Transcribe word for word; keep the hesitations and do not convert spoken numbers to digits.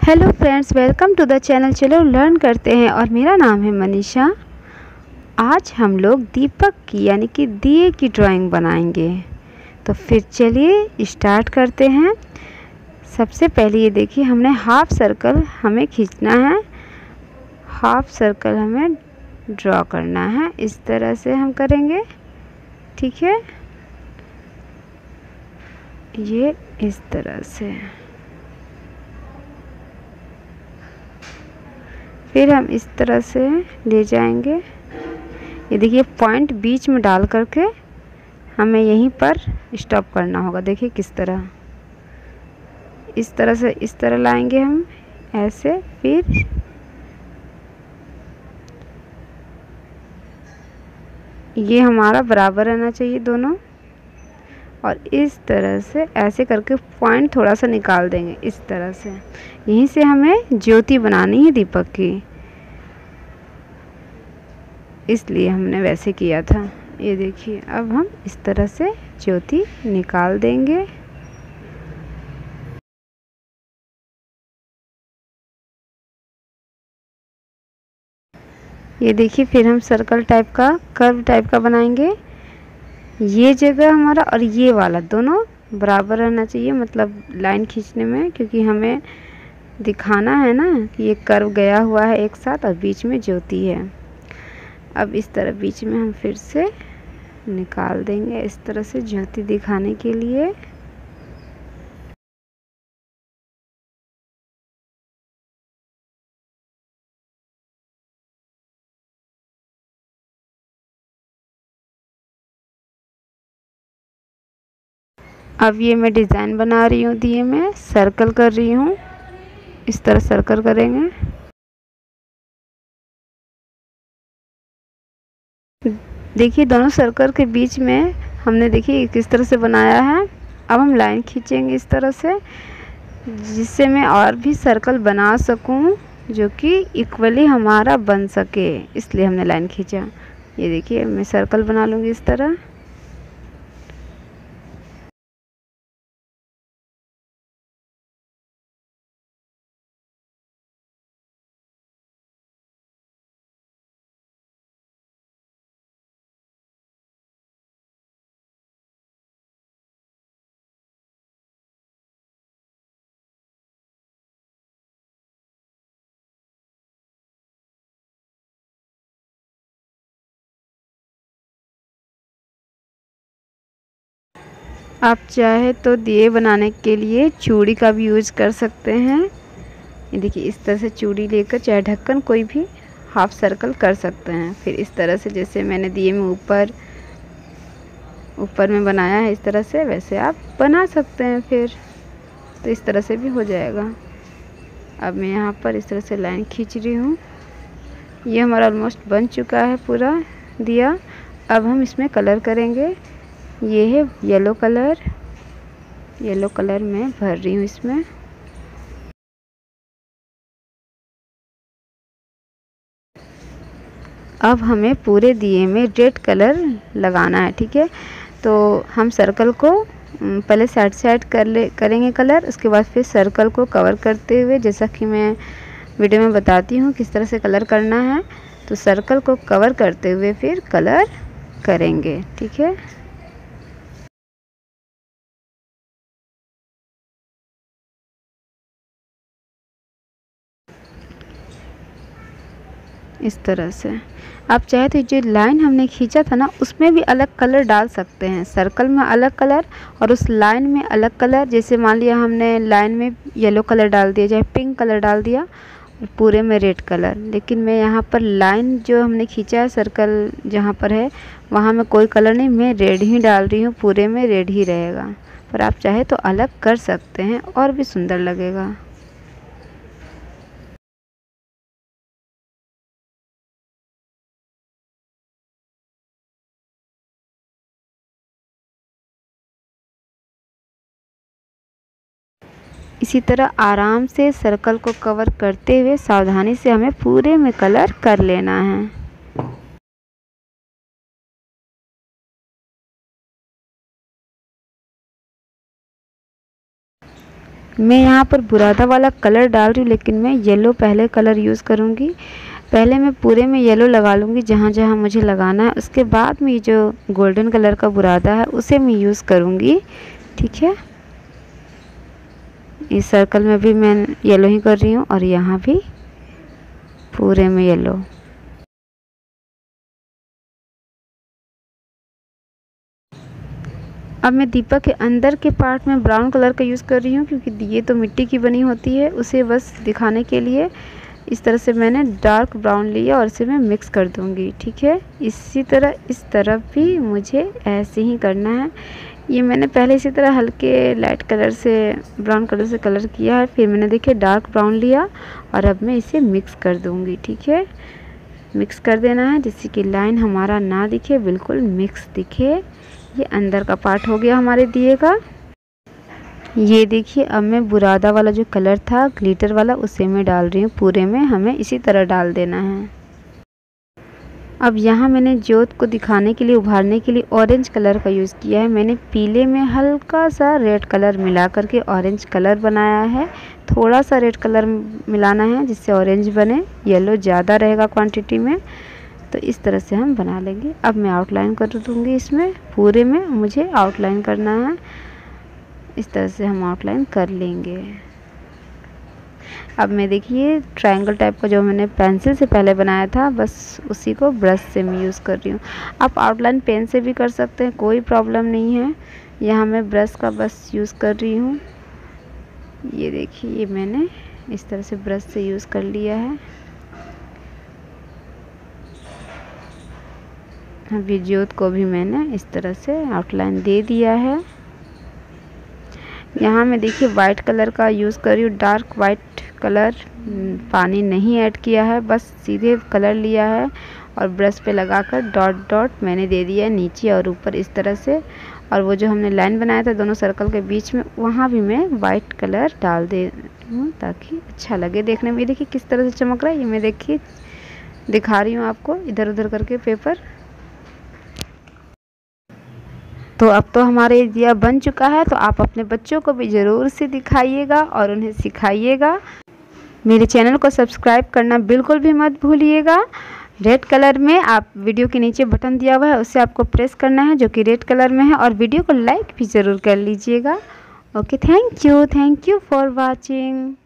Hello friends, welcome to the channel. चलो learn करते हैं। और मेरा नाम है मनीषा। आज हम लोग दीपक की यानी कि दिए की ड्राइंग बनाएंगे। तो फिर चलिए स्टार्ट करते हैं। सबसे पहले ये देखिए, हमने हाफ सर्कल हमें खींचना है। हाफ सर्कल हमें ड्रॉ करना है। इस तरह से हम करेंगे, ठीक है। ये इस तरह से। फिर हम इस तरह से ले जाएंगे। ये देखिए, पॉइंट बीच में डाल करके हमें यहीं पर स्टॉप करना होगा। देखिए किस तरह, इस तरह से इस तरह लाएंगे हम ऐसे। फिर ये हमारा बराबर रहना चाहिए दोनों। और इस तरह से ऐसे करके पॉइंट थोड़ा सा निकाल देंगे इस तरह से। यहीं से हमें ज्योति बनानी है दीपक की, इसलिए हमने वैसे किया था। ये देखिए, अब हम इस तरह से ज्योति निकाल देंगे। ये देखिए, फिर हम सर्कल टाइप का, कर्व टाइप का बनाएंगे। ये जगह हमारा और ये वाला दोनों बराबर रहना चाहिए, मतलब लाइन खींचने में, क्योंकि हमें दिखाना है ना कि ये कर्व गया हुआ है एक साथ और बीच में ज्योति है। अब इस तरह बीच में हम फिर से निकाल देंगे इस तरह से ज्योति दिखाने के लिए। अब ये मैं डिज़ाइन बना रही हूँ, दिए में सर्कल कर रही हूँ। इस तरह सर्कल करेंगे। देखिए, दोनों सर्कल के बीच में हमने देखिए किस तरह से बनाया है। अब हम लाइन खींचेंगे इस तरह से, जिससे मैं और भी सर्कल बना सकूं जो कि इक्वली हमारा बन सके, इसलिए हमने लाइन खींचा। ये देखिए, मैं सर्कल बना लूँगी इस तरह। आप चाहे तो दिए बनाने के लिए चूड़ी का भी यूज़ कर सकते हैं। ये देखिए, इस तरह से चूड़ी लेकर चाहे ढक्कन कोई भी हाफ सर्कल कर सकते हैं। फिर इस तरह से जैसे मैंने दिए में ऊपर ऊपर में बनाया है, इस तरह से वैसे आप बना सकते हैं। फिर तो इस तरह से भी हो जाएगा। अब मैं यहाँ पर इस तरह से लाइन खींच रही हूँ। ये हमारा ऑलमोस्ट बन चुका है पूरा दिया। अब हम इसमें कलर करेंगे। ये है येलो कलर। येलो कलर मैं भर रही हूँ इसमें। अब हमें पूरे दिए में रेड कलर लगाना है, ठीक है। तो हम सर्कल को पहले साइड साइड कर ले करेंगे कलर। उसके बाद फिर सर्कल को कवर करते हुए, जैसा कि मैं वीडियो में बताती हूँ किस तरह से कलर करना है, तो सर्कल को कवर करते हुए फिर कलर करेंगे, ठीक है। इस तरह से आप चाहे तो जो लाइन हमने खींचा था ना, उसमें भी अलग कलर डाल सकते हैं। सर्कल में अलग कलर और उस लाइन में अलग कलर। जैसे मान लिया हमने लाइन में येलो कलर डाल दिया, चाहे पिंक कलर डाल दिया, और पूरे में रेड कलर। लेकिन मैं यहाँ पर लाइन जो हमने खींचा है सर्कल जहाँ पर है, वहाँ मैं कोई कलर नहीं, मैं रेड ही डाल रही हूँ। पूरे में रेड ही रहेगा। पर आप चाहे तो अलग कर सकते हैं और भी सुंदर लगेगा। इसी तरह आराम से सर्कल को कवर करते हुए सावधानी से हमें पूरे में कलर कर लेना है। मैं यहाँ पर बुरादा वाला कलर डाल रही हूँ, लेकिन मैं येलो पहले कलर यूज़ करूँगी। पहले मैं पूरे में येलो लगा लूँगी जहाँ जहाँ मुझे लगाना है, उसके बाद में ये जो गोल्डन कलर का बुरादा है उसे मैं यूज़ करूँगी। ठीक है, इस सर्कल में भी मैं येलो ही कर रही हूँ और यहाँ भी पूरे में येलो। अब मैं दीपक के अंदर के पार्ट में ब्राउन कलर का यूज़ कर रही हूँ, क्योंकि ये तो मिट्टी की बनी होती है, उसे बस दिखाने के लिए इस तरह से मैंने डार्क ब्राउन लिया और इसे मैं मिक्स कर दूँगी। ठीक है, इसी तरह इस तरफ भी मुझे ऐसे ही करना है। ये मैंने पहले इसी तरह हल्के लाइट कलर से ब्राउन कलर से कलर किया है, फिर मैंने देखिए डार्क ब्राउन लिया और अब मैं इसे मिक्स कर दूँगी। ठीक है, मिक्स कर देना है जिससे कि लाइन हमारा ना दिखे, बिल्कुल मिक्स दिखे। ये अंदर का पार्ट हो गया हमारे दिए का। ये देखिए, अब मैं बुरादा वाला जो कलर था ग्लिटर वाला उसे मैं डाल रही हूँ पूरे में, हमें इसी तरह डाल देना है। अब यहाँ मैंने ज्योत को दिखाने के लिए, उभारने के लिए ऑरेंज कलर का यूज़ किया है। मैंने पीले में हल्का सा रेड कलर मिला करके ऑरेंज कलर बनाया है। थोड़ा सा रेड कलर मिलाना है जिससे ऑरेंज बने, येलो ज़्यादा रहेगा क्वांटिटी में, तो इस तरह से हम बना लेंगे। अब मैं आउटलाइन कर दूँगी, इसमें पूरे में मुझे आउटलाइन करना है। इस तरह से हम आउटलाइन कर लेंगे। अब मैं देखिए ट्रायंगल टाइप का जो मैंने पेंसिल से पहले बनाया था, बस उसी को ब्रश से मैं यूज़ कर रही हूँ। आप आउटलाइन पेन से भी कर सकते हैं, कोई प्रॉब्लम नहीं है। यहाँ मैं ब्रश का बस यूज़ कर रही हूँ। ये देखिए, ये मैंने इस तरह से ब्रश से यूज़ कर लिया है। अभी ज्योत को भी मैंने इस तरह से आउटलाइन दे दिया है। यहाँ मैं देखिए वाइट कलर का यूज़ कर रही हूँ, डार्क वाइट कलर, पानी नहीं ऐड किया है, बस सीधे कलर लिया है और ब्रश पे लगाकर डॉट डॉट मैंने दे दिया है नीचे और ऊपर इस तरह से। और वो जो हमने लाइन बनाया था दोनों सर्कल के बीच में, वहाँ भी मैं वाइट कलर डाल दे हूँ ताकि अच्छा लगे देखने में। देखिए किस तरह से चमक रहा है, ये मैं देखिए दिखा रही हूँ आपको इधर उधर करके पेपर। तो अब तो हमारे दिया बन चुका है, तो आप अपने बच्चों को भी ज़रूर से दिखाइएगा और उन्हें सिखाइएगा। मेरे चैनल को सब्सक्राइब करना बिल्कुल भी मत भूलिएगा। रेड कलर में आप वीडियो के नीचे बटन दिया हुआ है, उससे आपको प्रेस करना है जो कि रेड कलर में है, और वीडियो को लाइक भी ज़रूर कर लीजिएगा। Okay, thank you thank you for watching.